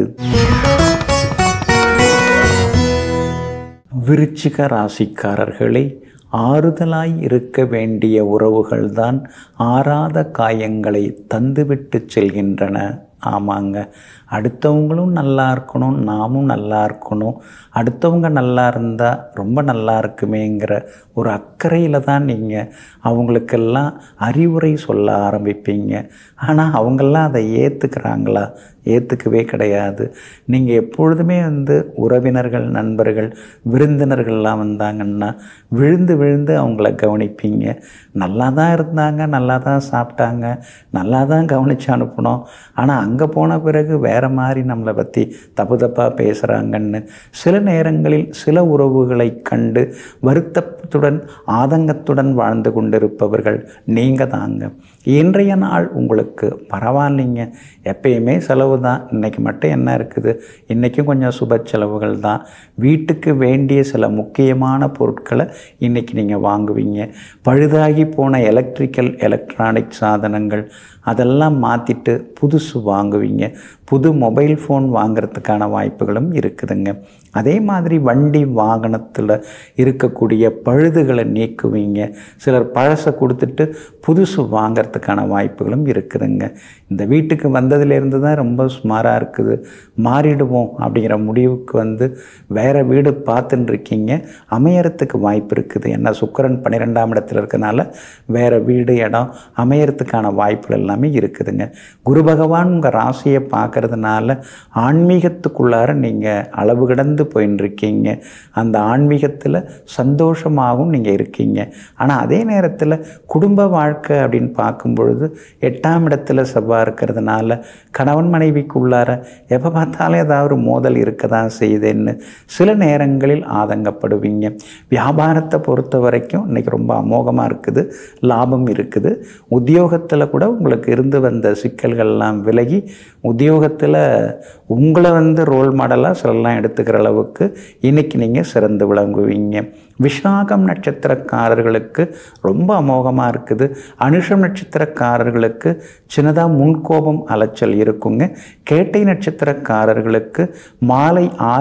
விருச்சிக ராசிக்காரர்களே, ஆறுதலாய் இருக்க வேண்டிய உறவுகள்தான் ஆறாத காயங்களை தந்துவிட்டு செல்கின்றன. ஆமாங்க, அடுத்தவங்களும் நல்லா இருக்கணும், நாமும் நல்லா இருக்கணும். அடுத்தவங்க நல்லா இருந்தால் ரொம்ப நல்லா இருக்குமேங்கிற ஒரு அக்கறையில் தான் நீங்கள் அவங்களுக்கெல்லாம் அறிவுரை சொல்ல ஆரம்பிப்பீங்க. ஆனால் அவங்கெல்லாம் அதை ஏற்றுக்கிறாங்களா? ஏற்றுக்கவே கிடையாது. நீங்கள் எப்பொழுதுமே உறவினர்கள், நண்பர்கள், விருந்தினர்கள்லாம் வந்தாங்கன்னா விழுந்து விழுந்து அவங்கள கவனிப்பீங்க. நல்லா தான் இருந்தாங்க, நல்லா தான் சாப்பிட்டாங்க, நல்லா தான் கவனித்து அனுப்பணும். ஆனால் அங்கே போன பிறகு வேறு மாதிரி நம்மளை பற்றி தப்பு தப்பாக பேசுகிறாங்கன்னு சில நேரங்களில் சில உறவுகளை கண்டு வருத்தத்துடன் ஆதங்கத்துடன் வாழ்ந்து கொண்டிருப்பவர்கள் நீங்கள் தாங்க. இன்றைய நாள் உங்களுக்கு பரவாயில்லைங்க. எப்பயுமே செலவு தான். இன்றைக்கி மட்டும் என்ன இருக்குது? இன்றைக்கும் கொஞ்சம் சுப செலவுகள் தான். வீட்டுக்கு வேண்டிய சில முக்கியமான பொருட்களை இன்றைக்கி நீங்கள் வாங்குவீங்க. பழுதாகி போன எலக்ட்ரானிக் சாதனங்கள் அதெல்லாம் மாற்றிட்டு புதுசு வாங்குவீங்க. புது மொபைல் ஃபோன் வாங்கிறதுக்கான வாய்ப்புகளும் இருக்குதுங்க. அதே மாதிரி வண்டி வாகனத்தில் இருக்கக்கூடிய பழுதுகளை நீக்குவீங்க. சிலர் பழசை கொடுத்துட்டு புதுசு வாங்கிறதுக்கான வாய்ப்புகளும் இருக்குதுங்க. இந்த வீட்டுக்கு வந்ததுலேருந்து தான் ரொம்ப சுமாராக இருக்குது, மாறிடுவோம் அப்படிங்கிற முடிவுக்கு வேறு வீடு பார்த்துன்னு இருக்கீங்க. அமையறதுக்கு வாய்ப்பு இருக்குது. ஏன்னா சுக்கிரன் 12ஆம் இடத்துல இருக்கனால வேறு வீடு, இடம் அமையறதுக்கான வாய்ப்புகள் எல்லாமே இருக்குதுங்க. குரு பகவான் உங்கள் ராசியை பார்க்கறதுனால ஆன்மீகத்துக்குள்ளார நீங்கள் அளவு கடந்து போயின்னு இருக்கீங்க. அந்த ஆன்மீகத்தில் சந்தோஷமாகவும் நீங்கள் இருக்கீங்க. ஆனால் அதே நேரத்தில் குடும்ப வாழ்க்கை அப்படின்னு பார்க்கும் பொழுது 8ஆம் இடத்துல செவ்வாய் இருக்கிறதுனால கணவன் மனைவிக்குள்ளார எப்போ பார்த்தாலும் ஏதாவது ஒரு மோதல் இருக்க தான் செய்யுதுன்னு சில நேரங்களில் ஆதங்கப்படுவீங்க. வியாபாரத்தை பொறுத்த வரைக்கும் இன்றைக்கி ரொம்ப அமோகமாக இருக்குது, லாபம் இருக்குது. உத்தியோகத்தில் கூட உங்களுக்கு இருந்து வந்த சிக்கல்கள்லாம் விலகி உத்தியோகத்தில் உங்களை ரோல் மாடலாக சிலர்லாம் எடுத்துக்கிற அளவுக்கு இன்றைக்கி நீங்கள் சிறந்து விளங்குவீங்க. விஷாகம் நட்சத்திரக்காரர்களுக்கு ரொம்ப அமோகமாக இருக்குது. அனுஷம் நட்சத்திரக்காரர்களுக்கு சின்னதாக முன்கோபம் அலைச்சல் இருக்குங்க. கேட்டை நட்சத்திரக்காரர்களுக்கு மாலை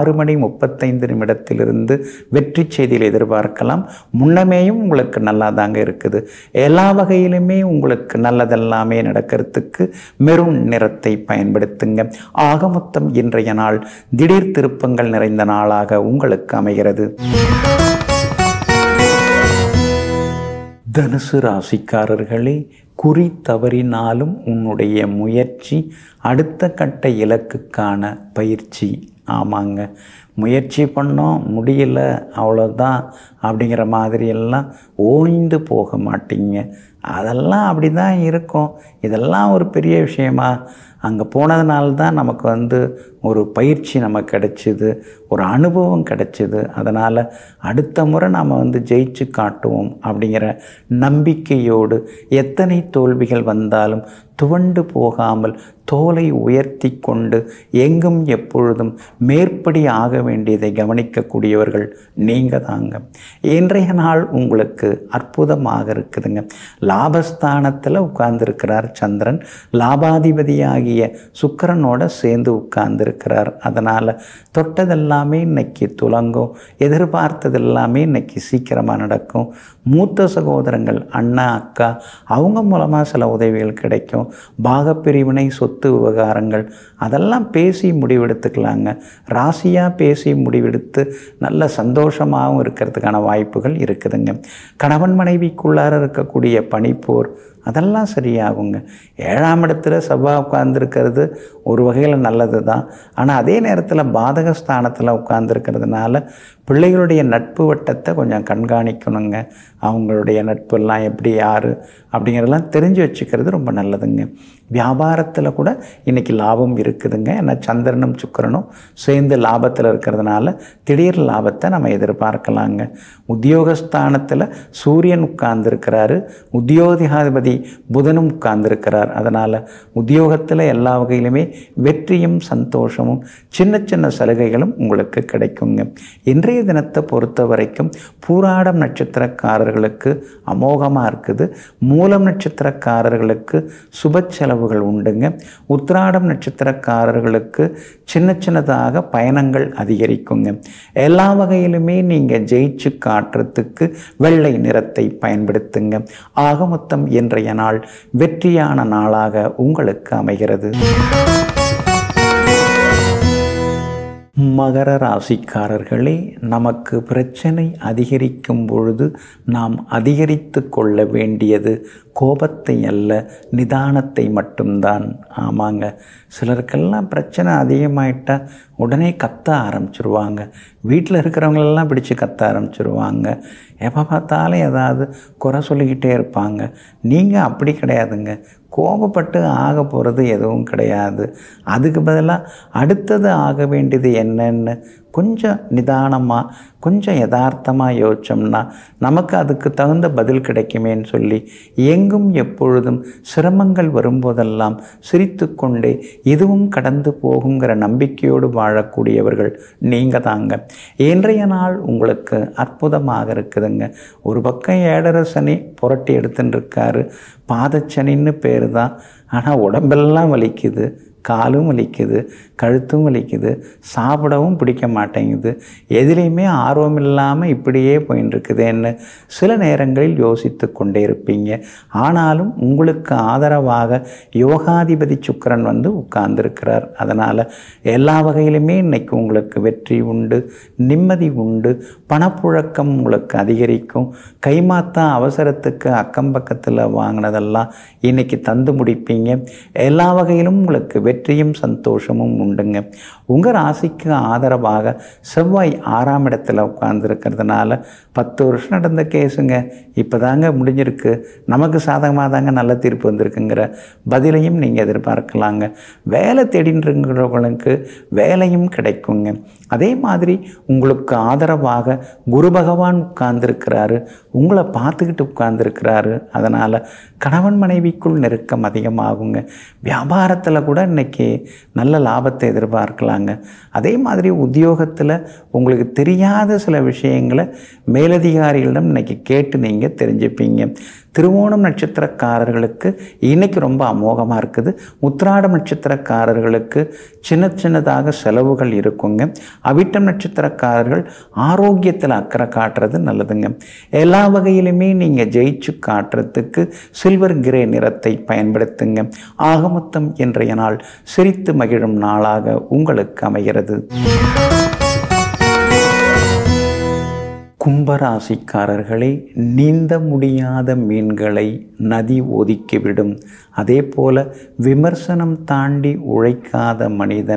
6:35 வெற்றி செய்தியில் எதிர்பார்க்கலாம். முன்னமேயும் உங்களுக்கு நல்லா தாங்க இருக்குது. எல்லா வகையிலுமே உங்களுக்கு நல்லதெல்லாமே நடக்கிறதுக்கு மெரூன் நிறத்தை பயன்படுத்துங்க. ஆக மொத்தம் இன்றைய நாள் திடீர் திருப்பங்கள் நிறைந்த நாளாக உங்களுக்கு அமைகிறது. தனுசு ராசிக்காரர்களே, குறி தவறினாலும் உன்னுடைய முயற்சி அடுத்த கட்ட இலக்குக்கான பயிற்சி ஆமாங்க, முயற்சி பண்ணோம் முடியல அவ்வளோதான் அப்படிங்கிற மாதிரியெல்லாம் ஓய்ந்து போக மாட்டீங்க. அதெல்லாம் அப்படி தான் இருக்கும். இதெல்லாம் ஒரு பெரிய விஷயமா? அங்கே போனதுனால தான் நமக்கு ஒரு பயிற்சி நமக்கு கிடைச்சிது, ஒரு அனுபவம் கிடைச்சிது. அதனால் அடுத்த முறை நாம் ஜெயிச்சு காட்டுவோம் அப்படிங்கிற நம்பிக்கையோடு எத்தனை தோல்விகள் வந்தாலும் துவண்டு போகாமல் தோலை உயர்த்தி கொண்டு எங்கும் எப்பொழுதும் மேற்படி ஆக வேண்டியதை கவனிக்கக்கூடியவர்கள் நீங்கள் தாங்க. இன்றைய நாள் உங்களுக்கு அற்புதமாக இருக்குதுங்க. லாபஸ்தானத்தில் உட்கார்ந்துருக்கிறார் சந்திரன், லாபாதிபதியாகிய சுக்கிரனோட சேர்ந்து உட்கார்ந்துருக்கிறார். அதனால் தொட்டதெல்லாமே இன்னைக்கு துலங்கும், எதிர்பார்த்தது எல்லாமே இன்னைக்கு சீக்கிரமாக நடக்கும். மூத்த சகோதரங்கள் அண்ணா அக்கா அவங்க மூலமாக சில உதவிகள் கிடைக்கும். பாகப்பிரிவினை சொத்து விவகாரங்கள் அதெல்லாம் பேசி முடிவெடுத்துக்கலாங்க. ராசியாக பேசி முடிவெடுத்து நல்ல சந்தோஷமாகவும் இருக்கிறதுக்கான வாய்ப்புகள் இருக்குதுங்க. கணவன் மனைவிக்குள்ளார இருக்கக்கூடிய பனிப்போர் அதெல்லாம் சரியாகுங்க. 7ஆம் இடத்துல செவ்வாய் உட்கார்ந்துருக்கிறது ஒரு வகையில் நல்லது தான். ஆனால் அதே நேரத்தில் பாதகஸ்தானத்தில் உட்கார்ந்துருக்கிறதுனால பிள்ளைகளுடைய நட்பு வட்டத்தை கொஞ்சம் கண்காணிக்கணுங்க. அவங்களுடைய நட்பெல்லாம் எப்படி யார் அப்படிங்கிறதெல்லாம் தெரிஞ்சு வச்சுக்கிறது ரொம்ப நல்லதுங்க. வியாபாரத்தில் கூட இன்றைக்கி லாபம் இருக்குதுங்க. ஏன்னா சந்திரனும் சுக்கிரனும் சேர்ந்து லாபத்தில் இருக்கிறதுனால திடீர் லாபத்தை நம்ம எதிர்பார்க்கலாங்க. உத்தியோகஸ்தானத்தில் சூரியன் உட்கார்ந்துருக்கிறாரு, உத்தியோகாதிபதி புதனும் உட்கார்ந்துருக்கிறார். அதனால் உத்தியோகத்தில் எல்லா வகையிலுமே வெற்றியும் சந்தோஷமும் சின்ன சின்ன சலுகைகளும் உங்களுக்கு கிடைக்குங்க. இன்றைய தினத்தை பொறுத்த வரைக்கும் பூராடம் நட்சத்திரக்காரர்களுக்கு அமோகமாக இருக்குது. மூலம் நட்சத்திரக்காரர்களுக்கு சுப செலவுகள் உண்டுங்க. உத்திராடம் நட்சத்திரக்காரர்களுக்கு சின்ன சின்னதாக பயணங்கள் அதிகரிக்குங்க. எல்லா வகையிலுமே நீங்கள் ஜெயிச்சு காட்டுறதுக்கு வெள்ளை நிறத்தை பயன்படுத்துங்க. ஆக மொத்தம் இன்றைய நாள் வெற்றியான நாளாக உங்களுக்கு அமைகிறது. மகர ராசிக்காரர்களே, நமக்கு பிரச்சனை அதிகரிக்கும் பொழுது நாம் அதிகரித்து கொள்ள வேண்டியது கோபத்தை அல்ல, நிதானத்தை மட்டும்தான். ஆமாங்க, சிலருக்கெல்லாம் பிரச்சனை அதிகமாயிட்டால் உடனே கத்த ஆரம்பிச்சிருவாங்க. வீட்டில் இருக்கிறவங்களெல்லாம் பிடிச்சி கத்த ஆரம்பிச்சிருவாங்க. எப்போ பார்த்தாலும் ஏதாவது குறை சொல்லிக்கிட்டே இருப்பாங்க. நீங்கள் அப்படி கிடையாதுங்க. கோபப்பட்டு ஆக போகிறது எதுவும் கிடையாது. அதுக்கு பதிலாக அடுத்தது ஆக வேண்டியது என்னன்னு கொஞ்சம் நிதானமாக கொஞ்சம் யதார்த்தமாக யோசித்தோம்னா நமக்கு அதுக்கு தகுந்த பதில் கிடைக்குமேன்னு சொல்லி எங்கும் எப்பொழுதும் சிரமங்கள் வரும்போதெல்லாம் சிரித்து கொண்டே இதுவும் கடந்து போகுங்கிற நம்பிக்கையோடு வாழக்கூடியவர்கள் நீங்கள் தாங்க. இன்றைய நாள் உங்களுக்கு அற்புதமாக இருக்குதுங்க. ஒரு பக்கம் 7.5 சனி புரட்டி எடுத்துன்னு இருக்காரு. பாதச்சனின்னு பேர் தான். ஆனால் உடம்பெல்லாம் வலிக்குது, காலும் வலிக்குது, கழுத்தும் வலிக்குது, சாப்பிடவும் பிடிக்க மாட்டேங்குது, எதுலேயுமே ஆர்வம் இல்லாமல் இப்படியே போயின்னு இருக்குதுன்னு சில நேரங்களில் யோசித்து கொண்டே இருப்பீங்க. ஆனாலும் உங்களுக்கு ஆதரவாக யோகாதிபதி சுக்கிரன் உட்கார்ந்துருக்கிறார். அதனால் எல்லா வகையிலுமே இன்னைக்கு உங்களுக்கு வெற்றி உண்டு, நிம்மதி உண்டு, பணப்புழக்கம் உங்களுக்கு அதிகரிக்கும். கைமாத்தா அவசரத்துக்கு அக்கம் பக்கத்தில் வாங்கினதெல்லாம் இன்னைக்கு தந்து முடிப்பீங்க. எல்லா வகையிலும் உங்களுக்கு வெற்றியும் சந்தோஷமும் உண்டுங்க. உங்கள் ராசிக்கு ஆதரவாக செவ்வாய் 6ஆம் இடத்துல உட்கார்ந்துருக்கிறதுனால 10 வருஷம் நடந்த கேஸுங்க இப்போ தாங்க முடிஞ்சிருக்கு, நமக்கு சாதகமாக தாங்க நல்ல தீர்ப்பு வந்திருக்குங்கிற பதிலையும் நீங்கள் எதிர்பார்க்கலாங்க. வேலை தேடின்றவங்களுக்கு வேலையும் கிடைக்குங்க. அதே மாதிரி உங்களுக்கு ஆதரவாக குரு பகவான் உட்கார்ந்துருக்கிறாரு, உங்களை பார்த்துக்கிட்டு உட்கார்ந்துருக்கிறாரு. அதனால் கணவன் மனைவிக்குள் நெருக்கம் அதிகமாகுங்க. வியாபாரத்தில் கூட இன்னைக்கு நல்ல லாபத்தை எதிர்பார்க்கலாங்க. அதே மாதிரி உத்தியோகத்தில் உங்களுக்கு தெரியாத சில விஷயங்களை மேலதிகாரிகளிடம் இன்னைக்கு கேட்டு நீங்கள் தெரிஞ்சுப்பீங்க. திருவோணம் நட்சத்திரக்காரர்களுக்கு இன்னைக்கு ரொம்ப அமோகமாக இருக்குது. உத்திராடம் நட்சத்திரக்காரர்களுக்கு சின்ன சின்னதாக செலவுகள் இருக்குங்க. அவிட்டம் நட்சத்திரக்காரர்கள் ஆரோக்கியத்தில் அக்கறை காட்டுறது நல்லதுங்க. எல்லா வகையிலுமே நீங்கள் ஜெயிச்சு காட்டுறதுக்கு சில்வர் கிரே நிறத்தை பயன்படுத்துங்க. ஆக மொத்தம் இன்றைய நாள் சிரித்து மகிழும் நாளாக உங்களுக்கு அமைகிறது. கும்பராசிக்காரர்களே, நீந்த முடியாத மீன்களை நதி ஒதுக்கிவிடும். அதே போல விமர்சனம் தாண்டி உழைக்காத மனிதனை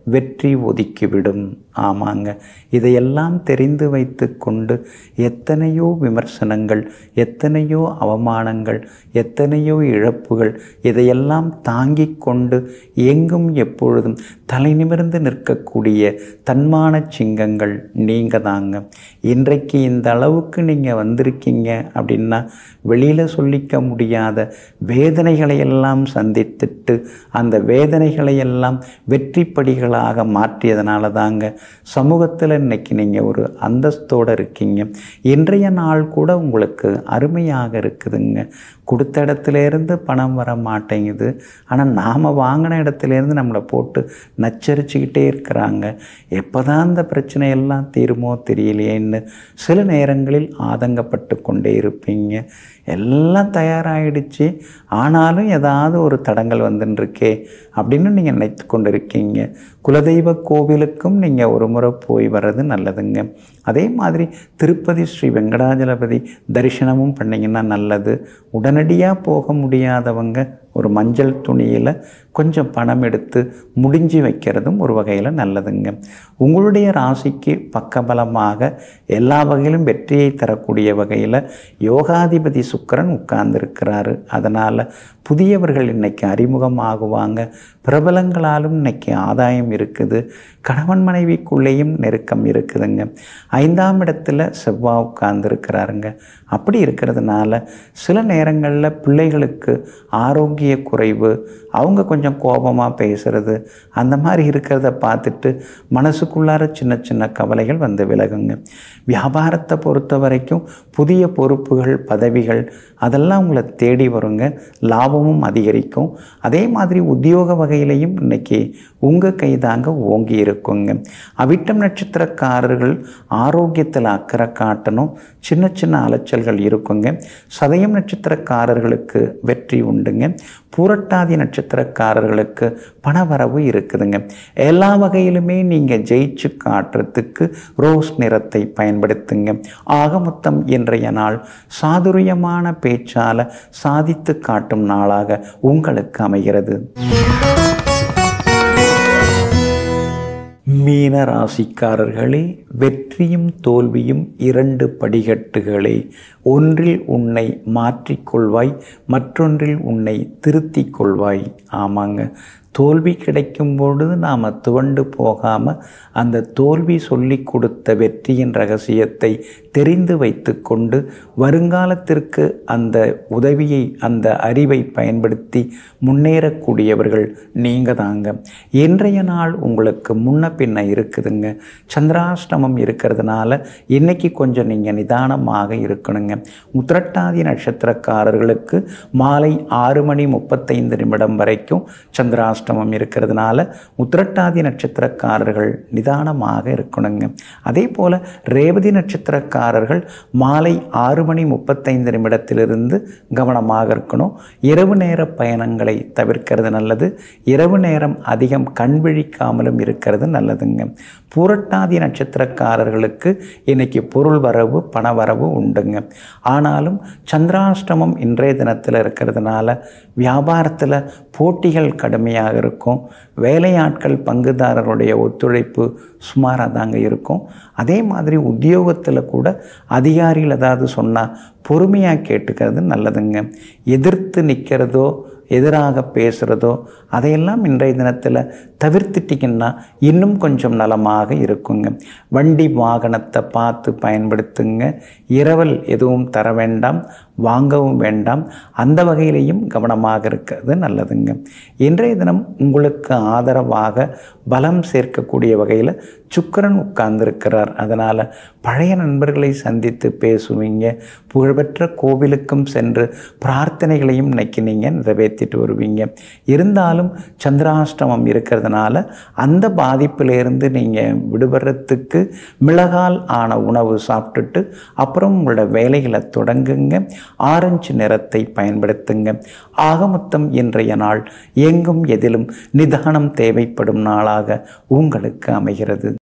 வெற்றி ஒதுக்கிவிடும். ஆமாங்க, இதையெல்லாம் தெரிந்து வைத்து கொண்டு எத்தனையோ விமர்சனங்கள், எத்தனையோ அவமானங்கள், எத்தனையோ இழப்புகள், இதையெல்லாம் தாங்கிக் கொண்டு எங்கும் எப்பொழுதும் தலை நிமிர்ந்து நிற்கக்கூடிய தன்மான சிங்கங்கள் நீங்கள் தாங்க. இன்றைக்கு இந்த அளவுக்கு நீங்கள் வந்திருக்கீங்க அப்படின்னா வெளியில் சொல்லிக்க முடியாத வேதனைகளையெல்லாம் சந்தித்துட்டு அந்த வேதனைகளையெல்லாம் வெற்றிப்படிகளாக மாற்றியதனால தாங்க சமூகத்தில் இன்னைக்கு நீங்கள் ஒரு அந்தஸ்தோடு இருக்கீங்க. இன்றைய நாள் கூட உங்களுக்கு அருமையாக இருக்குதுங்க. கொடுத்த இடத்துலேருந்து பணம் வர மாட்டேங்குது, ஆனால் நாம் வாங்கின இடத்துலேருந்து நம்மளை போட்டு நச்சரிச்சுக்கிட்டே இருக்கிறாங்க. எப்போ தான் அந்த பிரச்சனையெல்லாம் தீருமோ தெரியலையேன்னு சில நேரங்களில் ஆதங்கப்பட்டு கொண்டே இருப்பீங்க. எல்லாம் தயாராகிடுச்சு, ஆனாலும் ஏதாவது ஒரு தடங்கள் வந்துட்டுருக்கே அப்படின்னு நீங்கள் நினைத்து கொண்டு இருக்கீங்க. குலதெய்வ கோவிலுக்கும் நீங்கள் ஒரு முறை போய் வர்றது நல்லதுங்க. அதே மாதிரி திருப்பதி ஸ்ரீ வெங்கடாஜலபதி தரிசனமும் பண்ணிங்கன்னா நல்லது. உடனடியாக போக முடியாதவங்க ஒரு மஞ்சள் துணியில் கொஞ்சம் பணம் எடுத்து முடிஞ்சு வைக்கிறதும் ஒரு வகையில் நல்லதுங்க. உங்களுடைய ராசிக்கு பக்கபலமாக எல்லா வகையிலும் வெற்றியை தரக்கூடிய வகையில் யோகாதிபதி சுக்கிரன் உட்கார்ந்துருக்கிறாரு. அதனால் புதியவர்கள் இன்னைக்கு அறிமுகமாகுவாங்க. பிரபலங்களாலும் இன்னைக்கு ஆதாயம் இருக்குது. கணவன் மனைவிக்குள்ளேயும் நெருக்கம் இருக்குதுங்க. 5ஆம் இடத்துல செவ்வாய் உட்கார்ந்துருக்கிறாருங்க. அப்படி இருக்கிறதுனால சில நேரங்களில் பிள்ளைகளுக்கு ஆரோக்கிய குறைவு, அவங்க கொஞ்சம் கோபமாக பேசுகிறது, அந்த மாதிரி இருக்கிறத பார்த்துட்டு மனசுக்குள்ளார சின்ன சின்ன கவலைகள் வந்து விலகுங்க. வியாபாரத்தை பொறுத்த வரைக்கும் புதிய பொறுப்புகள், பதவிகள் அதெல்லாம் உங்களை தேடி வருங்க. லாபமும் அதிகரிக்கும். அதே மாதிரி உத்தியோக வகையிலையும் இன்னைக்கு உங்கள் கைதாங்க ஓங்கி இருக்குங்க. அவிட்டம் நட்சத்திரக்காரர்கள் ஆரோக்கியத்தில் அக்கறை காட்டணும். சின்ன சின்ன அலைச்சல்கள் இருக்குங்க. சதயம் நட்சத்திரக்காரர்களுக்கு வெற்றி உண்டுங்க. பூரட்டாதி நட்சத்திரக்காரர்களுக்கு பணவரவு இருக்குதுங்க. எல்லா வகையிலுமே நீங்கள் ஜெயிச்சு காட்டுறதுக்கு ரோஸ் நிறத்தை பயன்படுத்துங்க. ஆக மொத்தம் இன்றைய நாள் சாதுரியமான பேச்சால சாதித்து காட்டும் நாளாக உங்களுக்கு அமைகிறது. மீன ராசிக்காரர்களே, வெற்றியும் தோல்வியும் 2 படிக்கட்டுகளே. ஒன்றில் உன்னை மாற்றிக்கொள்வாய், மற்றொன்றில் உன்னை திருத்திக் கொள்வாய். ஆமாங்க, தோல்வி கிடைக்கும் பொழுது நாம் துவண்டு போகாமல் அந்த தோல்வி சொல்லி கொடுத்த வெற்றியின் ரகசியத்தை தெரிந்து வைத்து கொண்டு வருங்காலத்திற்கு அந்த உதவியை, அந்த அறிவை பயன்படுத்தி முன்னேறக்கூடியவர்கள் நீங்கள் தாங்க. இன்றைய நாள் உங்களுக்கு முன்ன பின்ன இருக்குதுங்க. சந்திராஷ்டமம் இருக்கிறதுனால இன்னைக்கு கொஞ்சம் நீங்கள் நிதானமாக இருக்கணுங்க. உத்திரட்டாதி நட்சத்திரக்காரர்களுக்கு மாலை 6:35 வரைக்கும் சந்திராஷ்டமம் இருக்கிறதுனால உத்திரட்டாதி நட்சத்திரக்காரர்கள் நிதானமாக இருக்கணுங்க. அதே போல் ரேவதி நட்சத்திரக்காரர்கள் மாலை 6:35 கவனமாக இருக்கணும். இரவு நேர பயணங்களை தவிர்க்கிறது நல்லது. இரவு நேரம் அதிகம் கண் விழிக்காமலும் இருக்கிறது நல்லதுங்க. பூரட்டாதி நட்சத்திரக்காரர்களுக்கு இன்னைக்கு பொருள் வரவு, பண வரவு உண்டுங்க. ஆனாலும் சந்திராஷ்டமம் இன்றைய தினத்தில் இருக்கிறதுனால வியாபாரத்தில் போட்டிகள் கடுமையாக இருக்கும். வேலையாட்கள், பங்குதாரருடைய ஒத்துழைப்பு சுமாராக தாங்க இருக்கும். அதே மாதிரி உத்தியோகத்தில் கூட அதிகாரிகள் ஏதாவது சொன்னால் பொறுமையாக கேட்டுக்கிறது நல்லதுங்க. எதிர்த்து நிற்கிறதோ, எதிராக பேசுகிறதோ அதையெல்லாம் இன்றைய தினத்தில் தவிர்த்துட்டிங்கன்னா இன்னும் கொஞ்சம் நலமாக இருக்குங்க. வண்டி வாகனத்தை பார்த்து பயன்படுத்துங்க. இரவல் எதுவும் தர வேண்டாம், வாங்கவும் வேண்டாம். அந்த வகையிலையும் கவனமாக இருக்கிறது நல்லதுங்க. இன்றைய தினம் உங்களுக்கு ஆதரவாக பலம் சேர்க்கக்கூடிய வகையில் சுக்கிரன் உட்கார்ந்துருக்கிறார். அதனால் பழைய நண்பர்களை சந்தித்து பேசுவீங்க. புகழ்பெற்ற கோவிலுக்கும் சென்று பிரார்த்தனைகளையும் இன்னைக்கு நீங்கள் நிறைவேற்றிட்டு வருவீங்க. இருந்தாலும் சந்திராஷ்டமம் இருக்கிறதுனால அந்த பாதிப்பிலிருந்து நீங்கள் விடுபடுறதுக்கு மிளகால் ஆன உணவு சாப்பிட்டுட்டு அப்புறம் உங்களோட வேலைகளை தொடங்குங்க. ஆரஞ்சு நிறத்தை பயன்படுத்துங்க. ஆக மொத்தம் இன்றைய நாள் எங்கும் எதிலும் நிதானம் தேவைப்படும் நாளாக உங்களுக்கு அமைகிறது.